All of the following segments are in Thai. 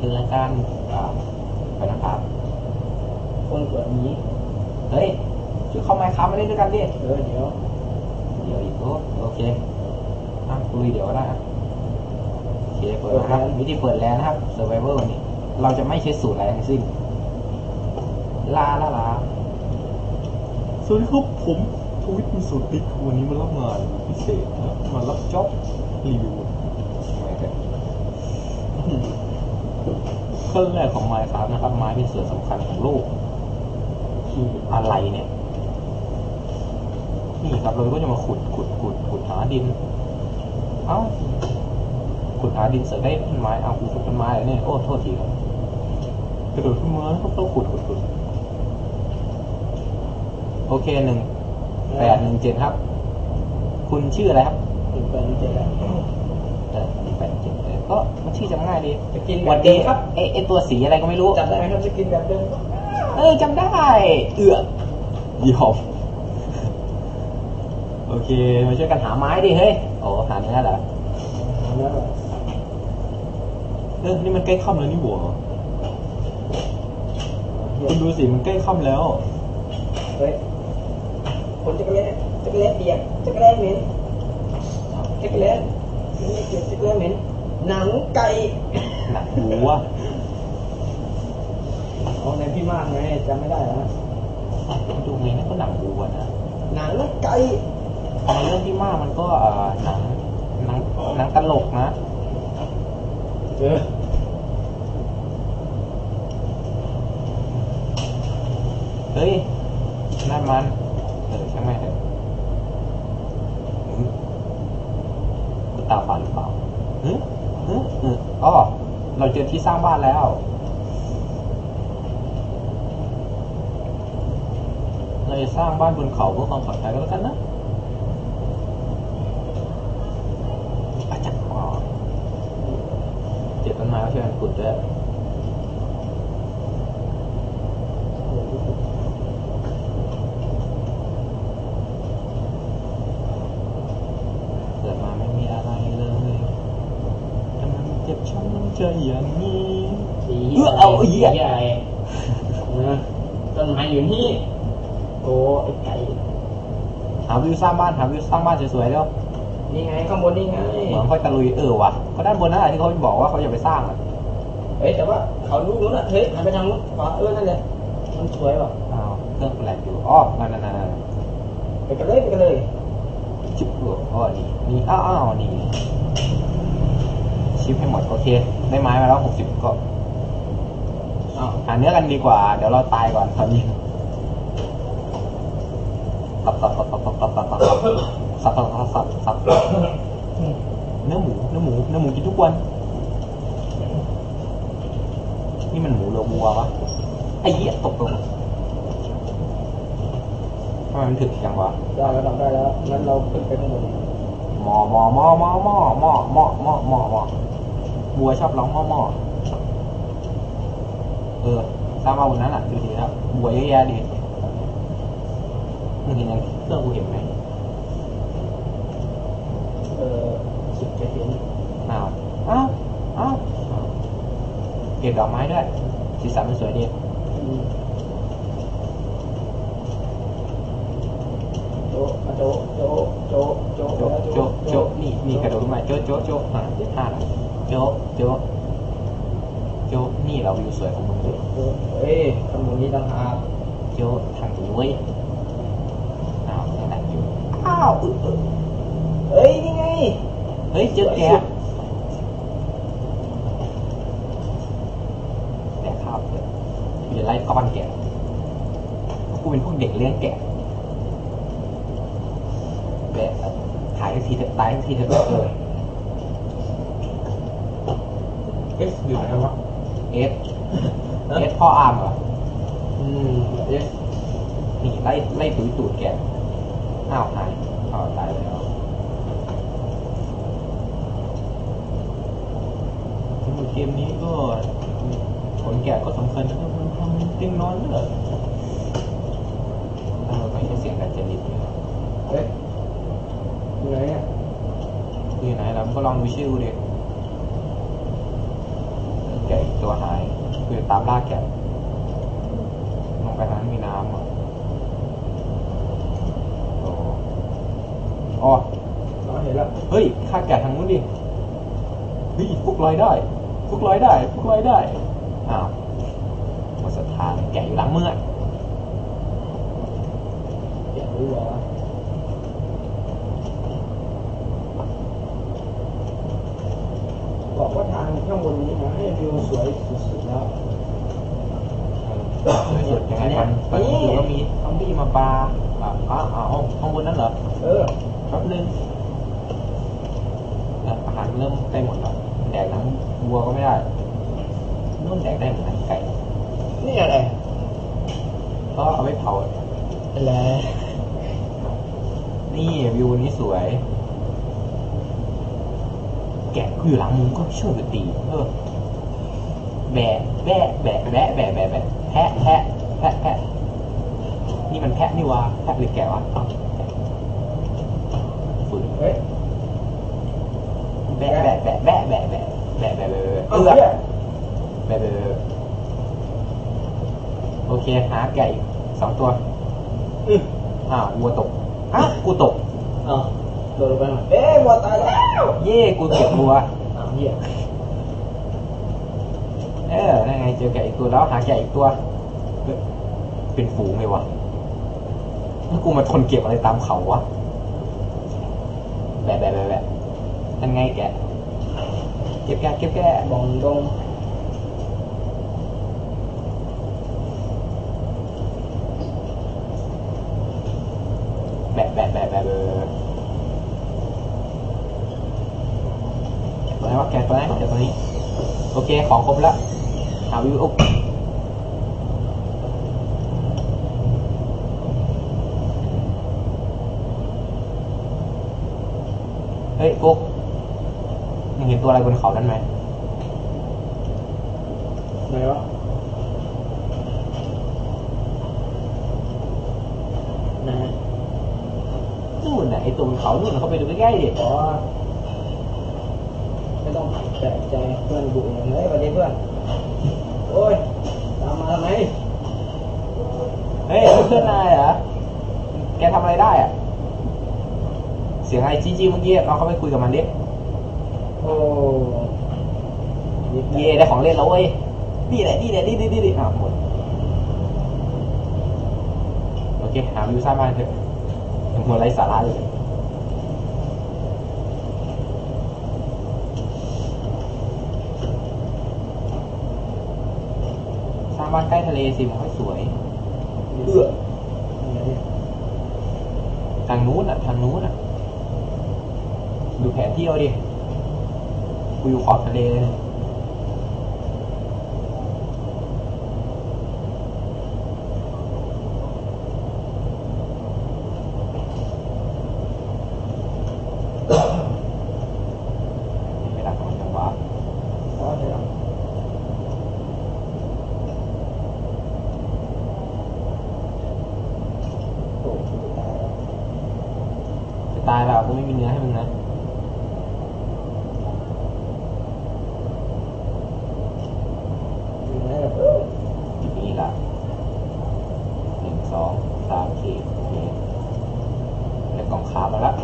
คือรายการไปนะครับคนเกิดนี้เฮ้ยช่วยเข้าไมค์ครับมาเล่นด้วยกันดิเดี๋ยวอีกโอเคคุยเดี๋ยวก็ได้โอเคเปิดนะครับวิธีเปิดแล้วนะครับ Survivor นี่เราจะไม่ใช้สูตรอะไรทั้งสิ้นลาสวัสดีครับผมทวิตมีสูตรติ๊กวันนี้มารับงานพิเศษนะมารับจ็อบรีวิวไม่กันขั้นแรกของไม้ครับนะครับไม้เป็นส่วนสำคัญของโลกคืออะไรเนี่ยนี่ครับเราก็จะมาขุดหาดินขุดหาดินเสร็จได้ต้นไม้ขุดต้นไม้เลยเนี่ยโอ้โทษทีครับกระโดดขึ้นมาก็ต้องขุดโอเค1817ครับคุณชื่ออะไรครับ 1817 ก็มันชื่อจำง่ายดีจะกินวันดีครับไอตัวสีอะไรก็ไม่รู้จำได้ไหมครับจะกินแบบเดิมจำได้ยอมโอเคมาช่วยกันหาไม้ดิเฮ้ยหาเนื้อเหรอนี่มันใกล้ค่ำแล้วนี่หว่าคุณดูสิมันใกล้ค่ำแล้วเฮ้ยคนจะเละเบียดจะเละเหม็นจะเละเหม็นหนังไก่หนังวัวในพี่มากไงจำไม่ได้แล้วดูไงนั่นก็หนังวัวนะหนังไก่ในเรื่องพี่มากมันก็หนังตลกนะเฮ้ยนั่นมันใช่ไหมเถอะตาฝาดหรือเปล่าเราเจอที่สร้างบ้านแล้วเราจะสร้างบ้านบนเขาเพื่อความปลอดภัยก็แล้วกันนะอาจารย์เจ็บต้นไม้ก็ช่วยกันขุดด้วยเกิดมาไม่มีอะไรเลยทำไมมันเจ็บช้ำใจอย่างนี้เอาใหญ่ต้นไม้อยู่นี่โอ้ไอ้ไก่หาวิวสร้างบ้านสวยๆแล้วนี่ไงข้างบนนี่ไงเหมือนค่อยตะลุยว่ะก็ด้านบนนั่นแหละที่เขาบอกว่าเขาจะไปสร้างแต่ว่าเขาลูกนู้นเฮ้ยหันไปทางนู้นนั่นเลยมันสวยว่ะเครื่องแปลกอยู่นั่นไปกันเลยชิปนี่นี่ชิปให้หมดโอเคได้ไม้มาแล้ว60ก็หาเนื้อกันดีกว่าเดี๋ยวเราตายก่อนตอนนี้สับเนื้อหมูกินทุกวันนี่มันหมูหรือวัววะไอ้เหี้ยตกลงทำไมมันถึกจังวะได้แล้วงั้นเราขึ้นไปข้างบนหมอวัวชอบร้องหม้อสร้างมาบนนั้นอ่ะดูดีครับวัวเยอะแยะดีมึงเห็นยังเครื่องกูเห็นไหมสุดจะเห็นเก็บดอกไม้ด้วยสีสันมันสวยดีโจนี่กระโดดมาโจนี่เราวิวสวยของมึงเลยทำตรงนี้ต่างหากโจทางนี้เว้ยนี่ดักอยู่นี่ไงเจอแกะข้าวเลยอย่าไล่ก้อนแกะกูเป็นพวกเด็กเลี้ยงแกะขายทีเถอะตายทีเถอะอยู่ไหนวะเอสพ่ออาร์มเหรอนี่ไล่ตูดแกหายตายแล้วเกมนี้ก็ผลแกะก็สำคัญนะครับมันทำติ้งน้อยเลยเราไม่ใช่เสียงการจริตอยู่ไหนอ่ะอยู่ไหนเราก็ลองดูชื่อดิแกะอีกตัวตัวหายคือตามล่าแกะลงไปทางนั้นมีน้ำอ่ะอ๋อเห็นแล้วเฮ้ยข้าแกะทางนู้นดิเฮ้ยฟุกลอยได้ฟุกลอยได้ฟุกลอยได้อ้าวหมดศรัทธาแกะอยู่หลังมืออยากรู้ว่าบอกว่าทางข้างบนนี้นะให้วิวสวยสุดๆแล้วสวยสุดยังไงมันคือว่ามีซอมบี้มาปาข้างบนนั้นเหรอแป๊บนึงอาหารเริ่มใกล้หมดแล้วแดกน้ำวัวก็ไม่ได้นุ่นแดกได้เหมือนหนังไก่นี่อะไรก็เอาไปเผาอะไรนี่วิวนี้สวย แกะคือหลังมึงก็ช่วยกันตีแบะแบะแบะแบะแบะแบะแบะแพะแพะแพะแพะนี่มันแพะนี่วะแพะหรือแกะวะฝืนเฮ้ยแบะแบะแบะแบะแบะแบะแบะแบะแบะแบะแบะโอเคหาแกะอีก2 ตัววัวตกกูตกโดนลงไปหน่อยวัวตายแล้วเย่กูเก็บวัวเหี้ยนั่นไงเจอแกะอีกตัวแล้วหาแกะอีกตัวเป็นฝูงเลยวะแล้วกูมาทนเก็บอะไรตามเขาวะแบะแบะแบะแบะนั่นไงแกะเก็บแกะเก็บแกะบองดงแบะแบะแบะแบะแบะตัวไหนวะแกะตัวไหนแกะตัวนี้โอเคของครบแล้วหาวิวอุ๊บเฮ้ยปุ๊กมึงเห็นตัวอะไรบนเขานั้นไหมไหนวะไหนนู่นน่ะไอตัวบนเขานู่นเขาไปดูใกล้ๆดิไม่ต้องแปลกใจเพื่อนบุกอย่างไรวันนี้เพื่อนโอ้ยตามมาทำไมเฮ้ยเพื่อนนายเหรอแกทำอะไรได้อะเสียงไอจีเมื่อกี้เราเข้าไปคุยกับมันดิโอ้เย่ได้ของเล่นแล้วเว้ยนี่แหละนี่หมดโอเคหาวิวสร้างบ้านเถอะหมดไรสาระเลยสร้างบ้านใกล้ทะเลสิมันค่อยสวยทางนู้นอ่ะดูแผนที่เอาดิกูอยู่ขอบทะเลเลยไม่รักมันจังหวะจะตายแล้วกูไม่มีเนื้อให้มึงนะจุดนี้ละ1 2 3 4โอเคได้กล่องคาร์บมาแล้ว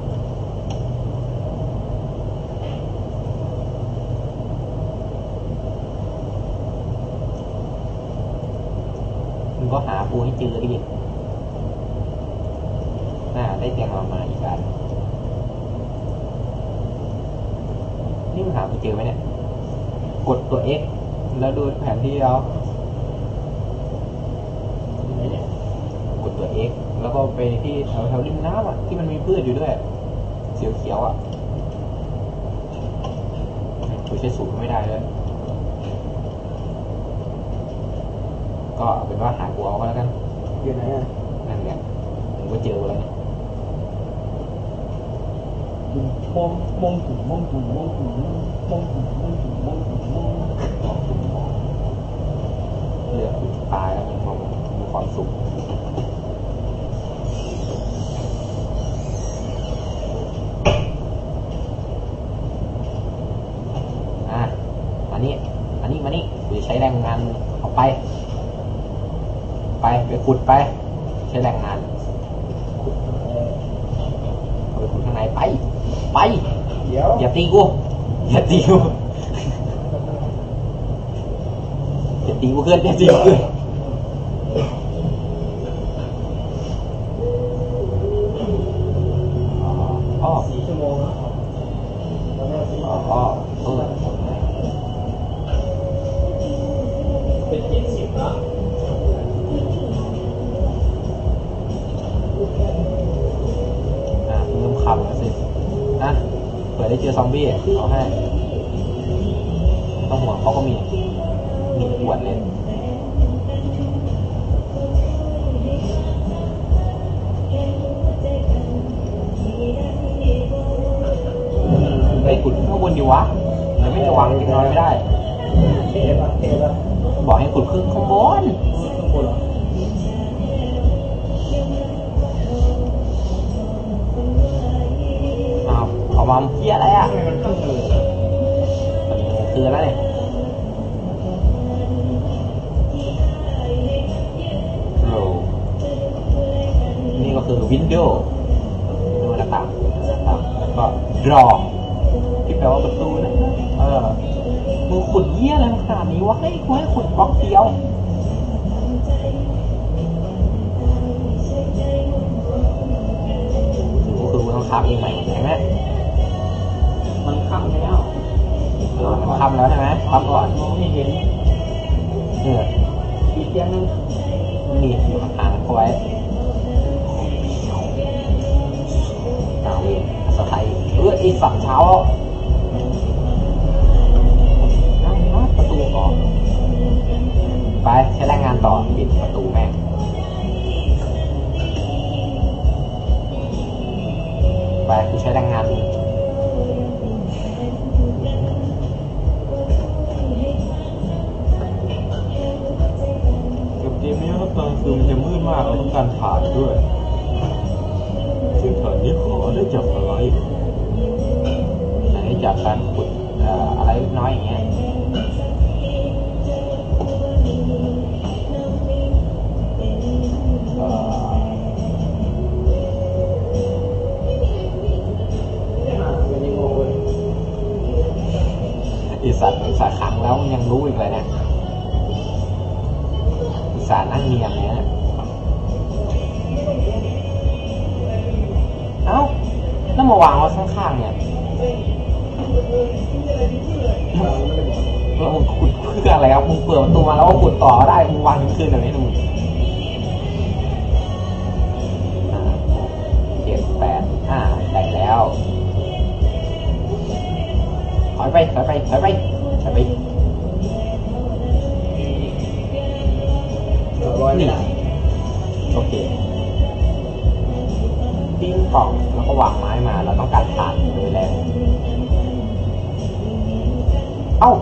มึงก็หาปูให้เจอดิได้เตียงมาอีกอันนี่มึงหากูเจอไหมเนี่ยกดตัว X แล้วดูแผนที่เอากดตัว X แล้วก็ไปที่แถวริมน้ำอ่ะที่มันมีพืชอยู่ด้วยเขียวๆอ่ะกูใช้สูตรไม่ได้เลยก็เอาเป็นว่าหากูเอาก็แล้วกันอยู่ไหนอ่ะนั่นแหละมึงก็เจอแล้วเนี่ยมองถุงเลือกตายแล้วมันมีความสุขอันนี้มานี่ไปขุดไปใช้แรงงานไปขุดข้างในไปเดี๋ยวอย่าตีกูอย่าตีกูเพื่อนอย่าตีกูเพื่อน 4 ชั่วโมงเป็น20แล้วเริ่มคำแล้วสิเผื่อได้เจอซอมบี้เอาให้ต้องห่วงเขาก็มีขวดเลยไปขุดข้างบนดีวะแต่ไม่จะวางยังนอนไม่ได้บอกให้ขุดขึ้นข้างบนเอามาเพี้ยอะไรอ่ะคืออะไรนี่ก็คือ Windows หน้าต่างแล้วก็ Draw ที่แปลว่าประตูนะมึงขุดเยี่ยอะไรขนาดนี้วะให้กูให้ขุดบล็อกเดียวก็คือกูต้องทับเองใหม่ใช่ไหมมันค้ำแล้วมันค้ำแล้วใช่ไหมค้ำก่อนมองไม่เห็นอีกเตียงนึงนี่อยู่ห่างๆเขาไว้สไทยอีกฝั่งเช้าประตูก่อนไปใช้แรงงานต่อปิดประตูแม่งไปกูใช้แรงงานเกมนี้ตอนคือมันจะมืดมากเราต้องการถ่านด้วยซึ่งถ่านนี้ขอได้จากอะไรได้จากการขุดอะไรเล็กน้อยอย่างเงี้ยอีสัตว์ขังแล้วยังรู้อีกเลยเนี่ยอีสัตว์นั่งเนียนเนี่ยเอ้าแล้วมาวางไว้ข้างๆเนี่ยมึงขุดเพื่ออะไรครับมึงเปิดประตูมาแล้วก็ขุดต่อได้มึงวางทิ้งคืนแบบนี้นะมึง7 8ได้แล้วถอยไปนี่โอเคปิ้งกล่องแล้วก็วางไม้มาเราต้องการถ่านโดยแรงเอ้า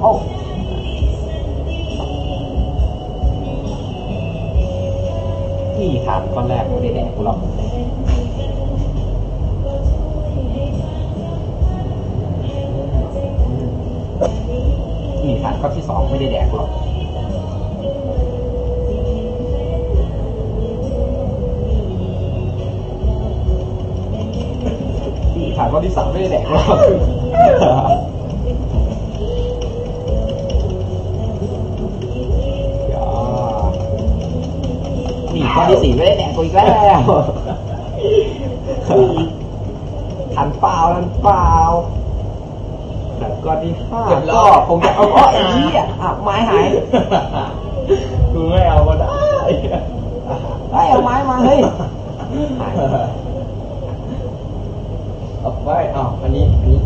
นี่ถ่านก้อนแรกไม่ได้แดกกูหรอกนี่ถ่านก้อนที่2ไม่ได้แดกกูหรอกถ่านก้อนที่3ไม่ได้แดกกูหรอกนี่ก้อนที่4ไม่ได้แดกกูอีกแล้วทันเปล่าแต่ก้อนที่5ก็คงจะเอาไอ้นี่ไม้หายกูไม่เอาก็ได้เอาไม้มาเฮ้ยเอาไว้อันนี้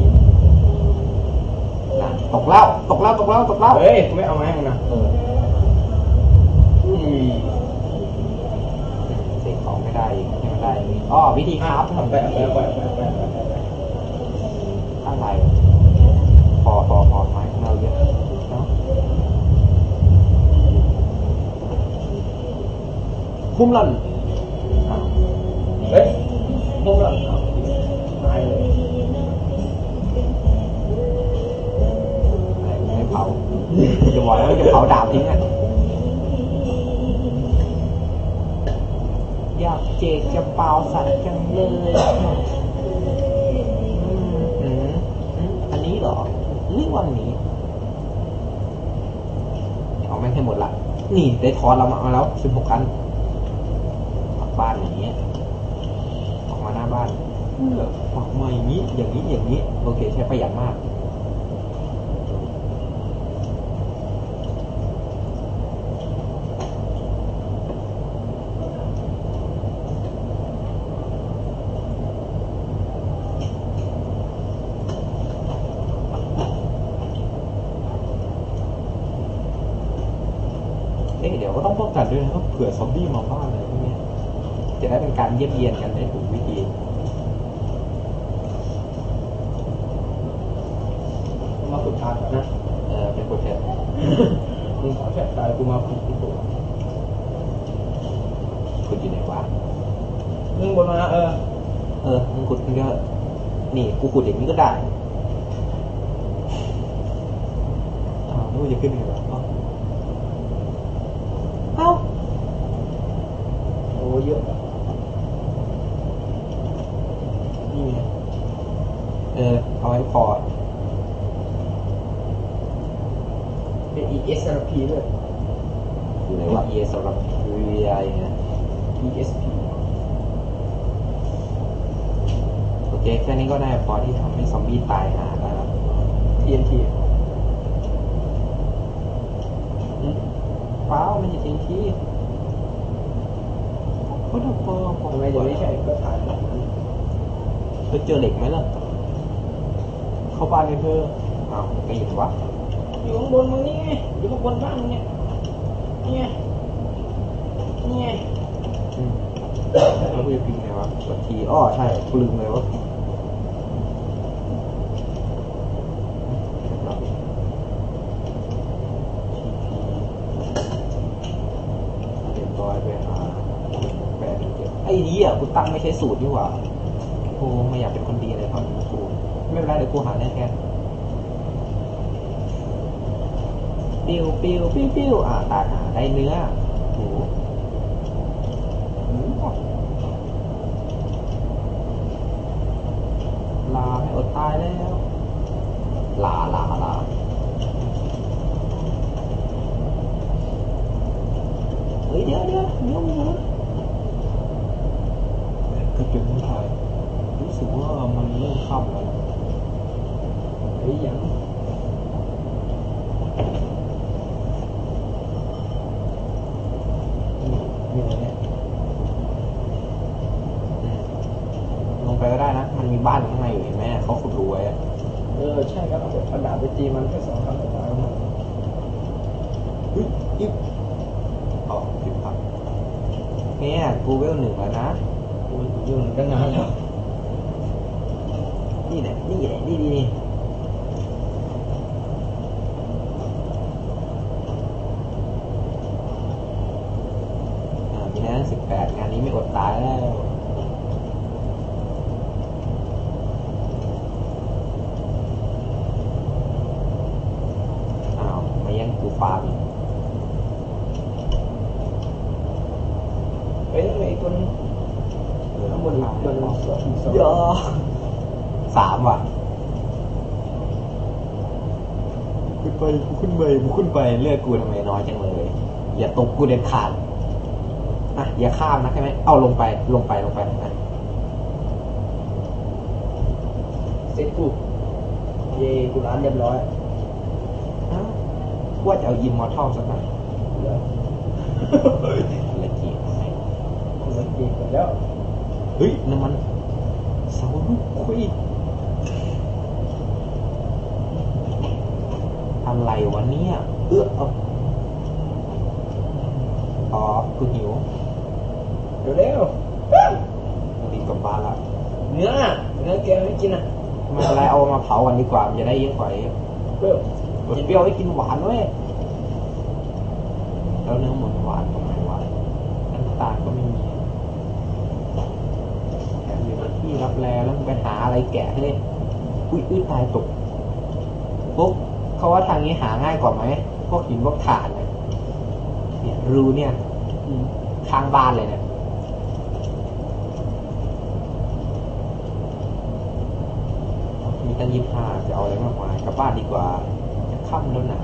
ตกแล้วเฮ้ยกูไม่เอาไม้นะเสกของไม่ได้ให้มันได้วิธีครับไปอะไรพอไม้ของเราเยอะเนาะบุ้มหล่นเฮ้ยบุ้มหล่นตายเลยไม่เผาจะบอกแล้วจะเผาดาบทิ้งอยากเจกจะเปล่าสัตว์จังเลยอันนี้เหรอหรือวันนี้เอาแม่งให้หมดละนี่ได้ทอนเรามาแล้ว16 อันออกบ้านอย่างนี้ออกมาหน้าบ้านออกมาอย่างนี้อย่างนี้โอเคใช้ประหยัดมากเดี๋ยวก็ต้องป้องกันด้วยนะครับเผื่อซอมบี้มาบ้านอะไรพวกนี้จะได้เป็นการเยี่ยมเยียนกันได้ถูกวิธีมาฝึกทานก่อนนะเป็นโปรเจกต์มึงขอแค่ตายกูมาฝึกที่ตัวคุณอยู่ไหนวะมึงบนมามึงขุดมึงก็นี่กูขุดอย่างนี้ก็ได้แล้วมันจะขึ้นยังไงวะเอ้าโอ้เยอะนี่ไงเอาไว้พอเป็น ESRP ด้วยอยู่ไหนวะ ES สำหรับ VI นะ ESP โอเคแค่นี้ก็ได้พอที่ทำให้ซอมบี้ตายหาได้แล้ว TNT เปล่าไม่ใช่TNTก็ถูกต้องทำไมเดี๋ยวไม่ใช่ก็ถ่ายเจอเหล็กไหมล่ะเข้าบ้านเลยเธออ้าวไม่เห็นวะอยู่ข้างบนมึงนี่ไงอยู่ข้างบนบ้านมึงเนี่ยนี่ไงแล้วกูจะพิมพ์ไงวะกดทีใช่กูลืมเลยว่าไอ้นี้กูตั้งไม่ใช่สูตรนี่หว่ากูไม่อยากเป็นคนดีอะไรตอนนี้กูไม่เป็นไรเดี๋ยวกูหาได้แค่ปิ้วตาหาได้เนื้อหมูลาไม่อดตายแล้วลาเฮ้ยเดี๋ยวก็เป็นผู้ชายรู้สึกว่ามันเริ่มค่ำแล้วเฮ้ยยังมีอะไรเนี่ยลงไปก็ได้นะมันมีบ้านข้างในอยู่เห็นไหมเขาขุดรูไว้ใช่ครับเอาดาบไปตีมันแค่2 ครั้งตายแล้วอิ๊บผิดพลาดเนี่ยกูเวล 1แล้วนะกูยุ่งตั้งนานแล้วนี่มีนะ18งานนี้ไม่อดตายแล้วมายังกูฟาร์มไอ้คนข้างบนอีกคนเยอะ3ว่ะขึ้นไปเลือกกูทำไมน้อยจังเลยอย่าตกกูเด็ดขาดอย่าข้ามนะใช่ไหมเอาลงไปเสร็จกูกูร้านเรียบร้อยว่าจะเอาอิมมอร์ทัลสักหน่อยละเกียดไหมละเกียดกันแล้วเฮ้ยน้ำมันเสาลูกคุยอะไรวะเนี่ยกูหิวเร็วรีบกลับบ้านละเนื้อแกไม่กินไม่เป็นไรเอามาเผากันดีกว่ามันจะได้เยอะกว่าเปรี้ยวไว้กินหวานเว้ยแล้วเนื้อหมูหวานตรงไหนหวานน้ำตาลก็ไม่มีแถมอยู่ที่รับแลแล้วไปหาอะไรแกะเลยอุ้ยตายตกปุ๊บเขาว่าทางนี้หาง่ายกว่าไหมพวกหินพวกถ่านเนี่ยรูเนี่ยข้างบ้านเลยเนี่ยตั้ง25จะเอาอะไรมากมายกลับบ้านดีกว่าจะค่ำแล้วนะ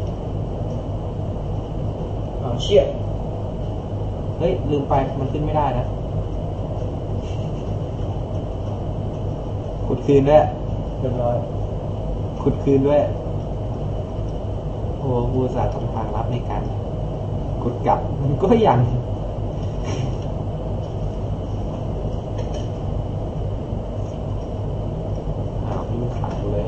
เชี่ยเฮ้ยลืมไปมันขึ้นไม่ได้นะขุดคืนด้วยเรียบร้อยขุดคืนด้วยโอ้บูษาทำทางลับในการขุดกลับมันก็ยังอ้าวนี่มันขาดเลย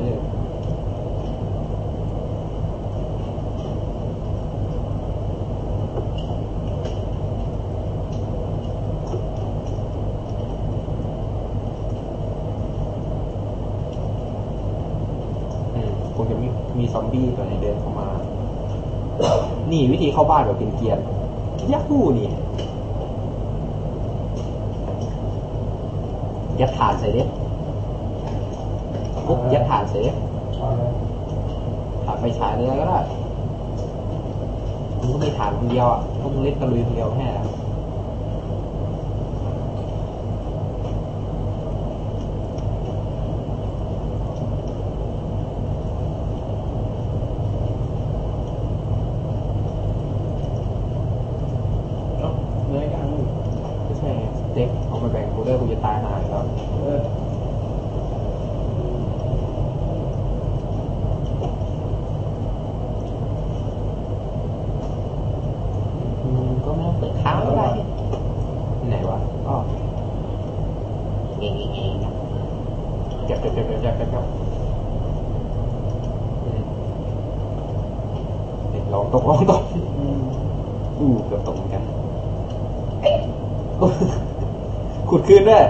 คงจะมีซอมบี้ตัวไหนเดินเข้ามา นี่วิธีเข้าบ้านแบบเป็นเกียร์ยักษ์หูนี่ยัดฐานใส่เด็ดปุ๊บยัดฐานใส่เด็ดฐานไฟฉายเลยก็ได้มึงก็มีฐานคนเดียวอ่ะพวกมึงเล่นตะลุยคนเดียวแค่ไม่ใช่เด็กเอามาแบ่งกูด้วยกูจะตายหายแล้วก็ไม่ต้องเปิดค้างก็ได้ไหนวะอ๋อเงี้ยเก็บลองตกเกือบตกเหมือนกันขุดคืนด้วย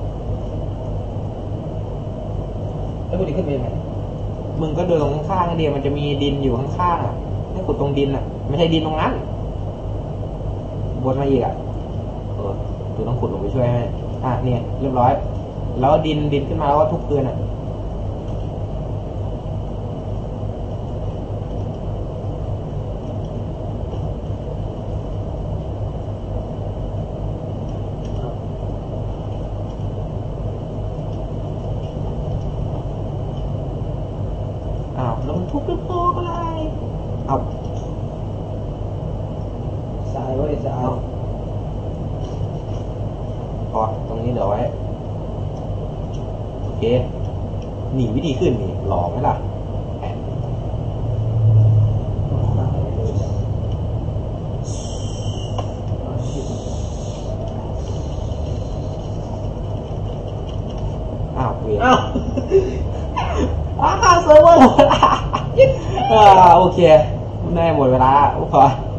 แล้วกูจะขึ้นไปยังไงมึงก็เดินลงข้างๆเดียวมันจะมีดินอยู่ข้างๆอ่ะให้ขุดตรงดินอ่ะไม่ใช่ดินตรงนั้นบนมาอีกอ่ะกูต้องขุดลงไปช่วยไหมเนี่ยเรียบร้อยแล้วดินขึ้นมาแล้วก็ทุบคืนอ่ะแล้วมันทุบด้วยโป๊กอะไรเอาสายเว้ยสายพอตรงนี้เหลือไว้โอเคหนีวิธีขึ้นนี่หลอกไหมล่ะเวียนเซิร์ฟเวอร์หมดโอเคแม่หมดเวลาพอ